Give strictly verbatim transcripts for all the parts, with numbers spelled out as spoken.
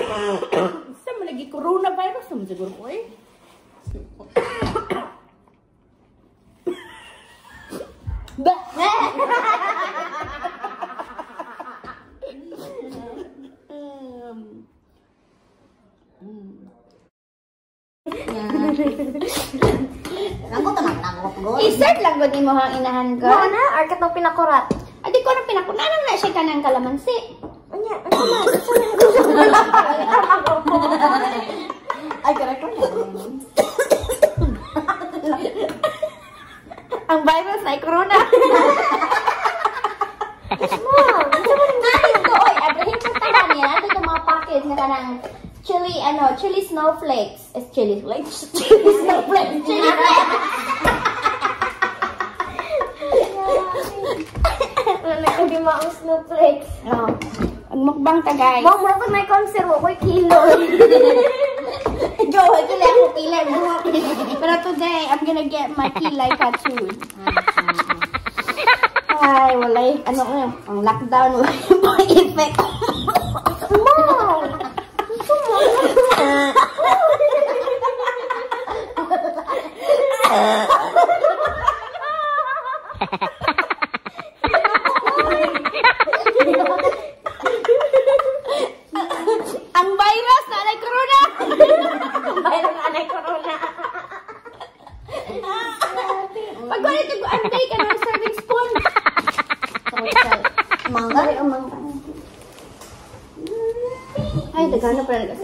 Sa malagi coronavirus naman siguro ko eh. Ba! Nangko ka nangko go. I-start lang gud imo hang inahan ko. Mo na arkat mo pinakurat. Adi ko na pinakunan na siya kanang kalamansi. Anya, ano man? Ay, kara ko na. Ang virus ay corona. Mom, ano ba rin Ko oy, abrahin ko ta niya dito mga package na kanang chili ano, chili snowflakes. Is chili flakes. Chili snowflakes. Chili flakes. Hindi maang snowflakes. Oh. Ang mukbang ta guys. Mom, mura pag may conserve ko kilo. Go, kila ako kilay mo. Pero today, I'm gonna get my kilay tattooed. Ay, walay, ano nga, ang lockdown, wala yung mga effect. Mom! Gusto mo? Ang virus na alay corona. Mayroon na anay corona. Pag wala ito, antay ka ng serving spoon. Mangga? Ay, ang mangga. Ay, dagana pa rin kasi.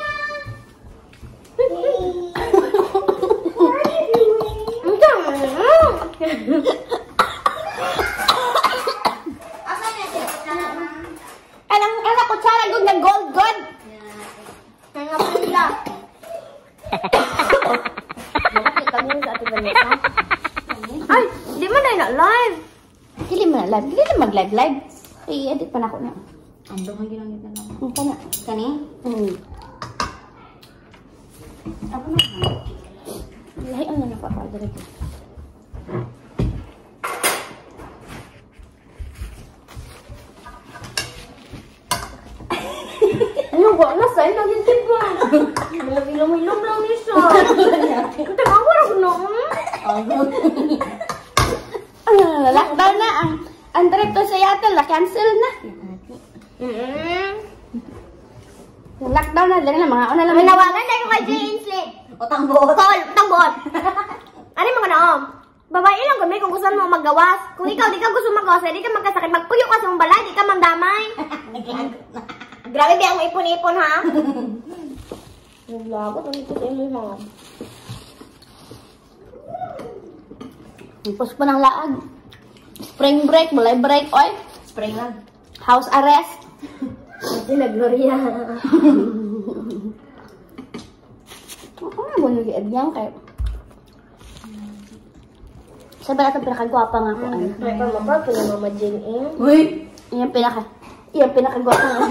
Alang, alang, kutsara, good na gold, good. Nga pula. Bakit kami sa ating Vanessa? Ay, di mo na live. Dili mo na live. Dili na mag-live-live. Ay, edit pa na ako na. Ang doon ginamit na lang. Ang kana. Kani? Hmm. Ako na. Lahi ang na napapadara ko. Ano ba? Nasa ito yung tipo. Ilom-ilom lang niya siya. Ito nga wala ko noon. Ah, lockdown na. Ang, ang trip to sa Yatel na cancel na. Yung lockdown na. Dali na mga una lang. Manawagan tayo kay Jay Inslee. O tangbot. Tol, tangbot. Ano yung mga naom? Babae lang kami kung gusto mo maggawas. Kung ikaw di ka gusto maggawas, di ka magkasakit. Magpuyo ka sa mong balay, di ka mandamay. Grabe ba ang ipon-ipon ha? Naglagot ang ito sa ilo mga. Ipos pa ng laag. Spring break, balay break, oy. Spring lang. House arrest. Ito na Gloria. Ako nga mo nag-iadyan kay. Sabi natin pinakagwapa nga ko. Ano? Ay, pa mapa, yung Mama Jane in. Uy! Yan pinaka. Yan pinakagwapa nga.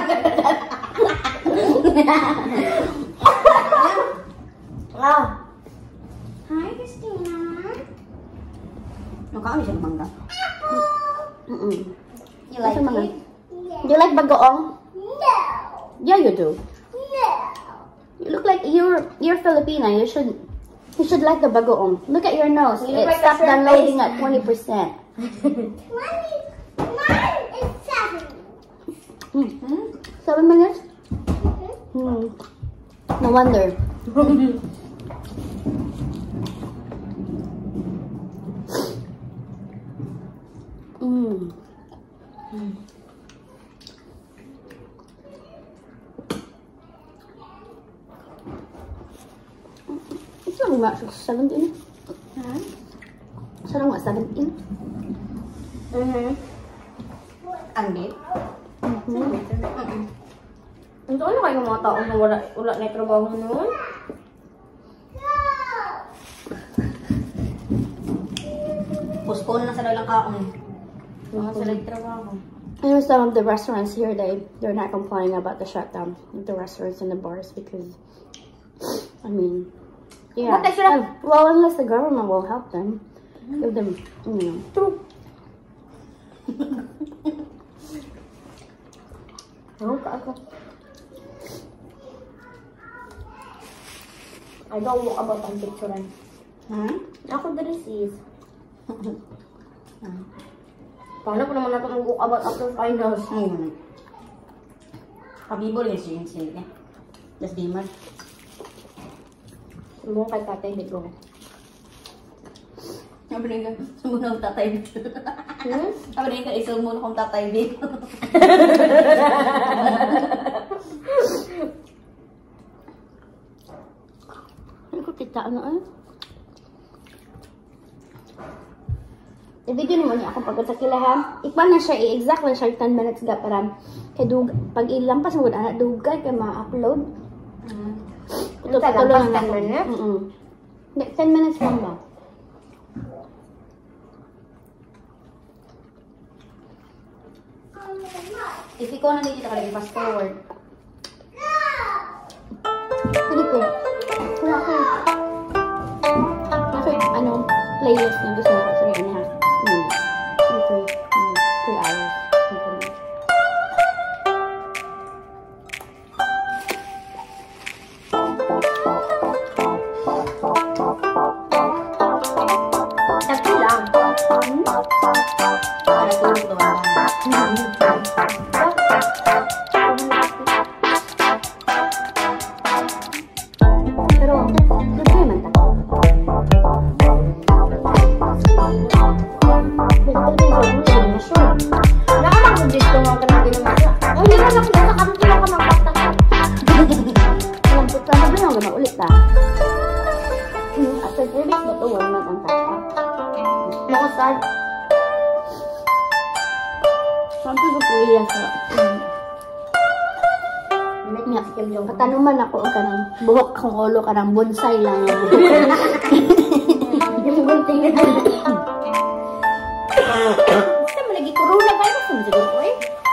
Ah. Hi, Christina. Nakakami siya ng mangga. Mm-mm. You like Asa mga? it? Do you like bagoong? No. Yeah, you do. No. You look like you're you're Filipina. You should you should like the bagoong. Look at your nose. You look It like stopped a downloading surface. at twenty percent. Twenty. Mine is seven. Hmm. Seven minutes? Hmm. No wonder. Mm. It's only about seventeen. Hmm? It's only about seventeen. Mhm. Ang bit? Mm-hmm. Ito ano kayo mga tao na wala, wala na trabaho noon? Postpone na sa dalang kaon. Mga sa trabaho. I know some of the restaurants here, they, they're not complaining about the shutdown of the restaurants and the bars because, I mean, yeah. But they should have- Uh, well, unless the government will help them. Give them, you know. True. Oo, ka ako. I don't walk about ang picturean. Ha? Ako dali sis. Paano ko naman natin mag-walk about after finals? Ayun. Kabibol yung siya yung siya. Das di man. Sumbong kay tatay dito. Sabi rin ka, sumunod akong tatay dito. Hmm? Sabi rin ka, isumunod akong tatay dito. Ano ko kita, ano eh? I-video naman niya akong pagod sa kilahan. Ikpan na siya, i-exact na siya ten minutes ga para kay dug pag ilampas mo na dugay kay ma-upload. Mm. Ito Lampas ten minutes? Mm -mm. ten minutes lang ba? If ikaw na dito ka lagi fast forward. Pwede ko. Kung ako, ako ano, playlist na gusto ko. Sorry, ano ha? Hmm. Three, hmm, three hours. Tatlo lang. Hmm? Para tulog doon. Pero, gusto naman ta. Nakamagod dito mga kanagin naman siya. Oh, hindi ka nakita ka kami ka magpaptak. Alam ko, sabi lang naman ulit ta. After three weeks ba ito, one month ang touch pa. Nakasad. Sampai ko Korea sa... Patanuman ako o kanang buhok kang ulo, kanang bonsai lang yung buhok. Yung gunting na. Basta mo lagi coronavirus naman siguro ko eh.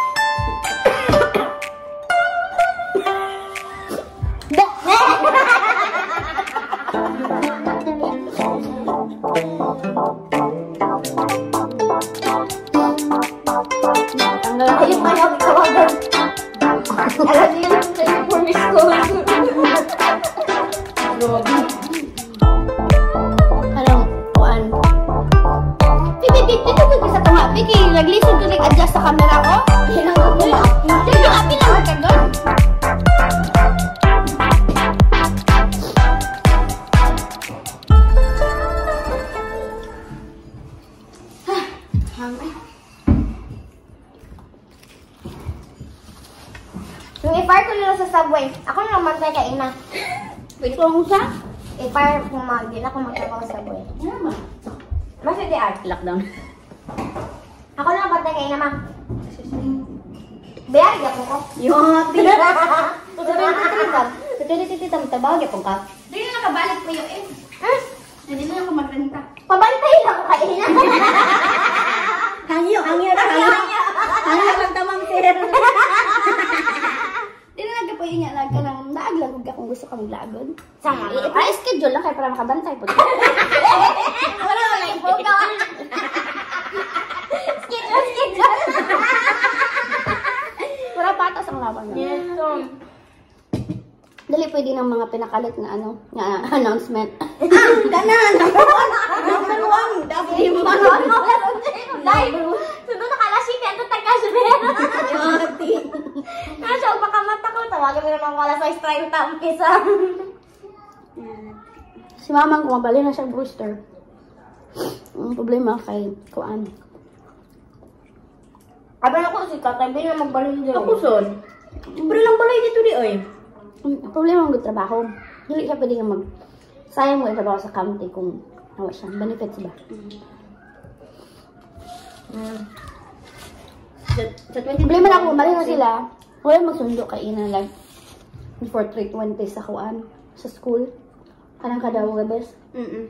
Ayun pa yung kawagan. Alam niyo yung sa uniform school. Anong, kuan? Pipi, pipi, dito ko sa tunga. Piki, naglisod ko nag-adjust sa camera ko. Hinanggot mo yun. Dito, api lang magkagon. Yung i-fire ko nila sa subway. Ako na naman tayo kay ina. Pwede ko ang usa? I-fire kung mag, di na ako magtrabaho sa subway. Ano naman? Mas hindi art. Lockdown. Ako na naman tayo kay ina, ma. Bayari ka po ko. Yung titititam tabag yapon ka. Hindi na nakabalik po yung eh. Hindi na ako magrenta. Pabantay lang ako kay ina. Hangyo, hangyo, hangyo. Hangyo lang tamang sir. Di na nagkapoy niya lang ka lang naaglagod ka kung gusto kang lagod. Sama. I-schedule lang kayo para makabantay po. Wala wala yung boga. Schedule, schedule. Para patas ang laban na. Yes, so. Dali pwede ng mga pinakalit na ano, na announcement. Ah, ganan. Number one. Dapat yung mga ano. Dahil, sundo na kalasip yan. Ito taga-subera. Nasa, makamata ko. Tawagan mo naman wala sa strike tam kisa. Si mamang kumabali na siya Brewster. Ang problema kay Kuan. Abang ako si Tatay Bin na magbalin dyan. Ako son. Pero lang balay dito di oy. Ang problema ng trabaho. Dili siya pwede nga mag sayang mo yung trabaho sa county kung nawa siya. Benefits ba? Mm. Sa problema na kung mali na sila, wala magsundo kay ina like before three twenty sa Kuan sa school. Kanang kada gabes. Mm-mm.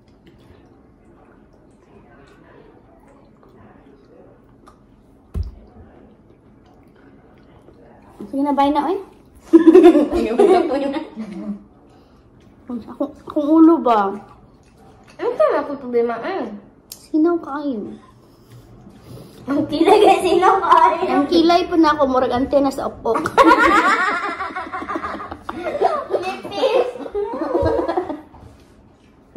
Sige na, bye na, oy. Akong, akong ulo ba? Ano ka na problema? Mm. Sinaw kayo. Ang kilay kay sino kay. Ang kilay po na ako, murag antena sa opok. Lipis.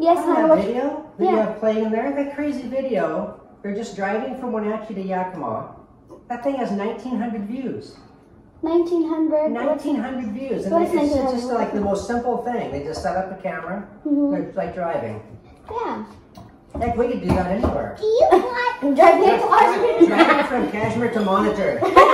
Yes, Oh, I that watched. video that you Yeah. have playing there, that crazy video. They're just driving from Wenatchee to Yakima. That thing has nineteen hundred views. nineteen hundred. nineteen hundred views, and What they, is it's, it's nineteen hundred? just like the most simple thing. They just set up a camera. Mhm. They're like driving. Yeah. Heck, we could do that anywhere. Do you want? Drive here to Driving from Kashmir to Monitor.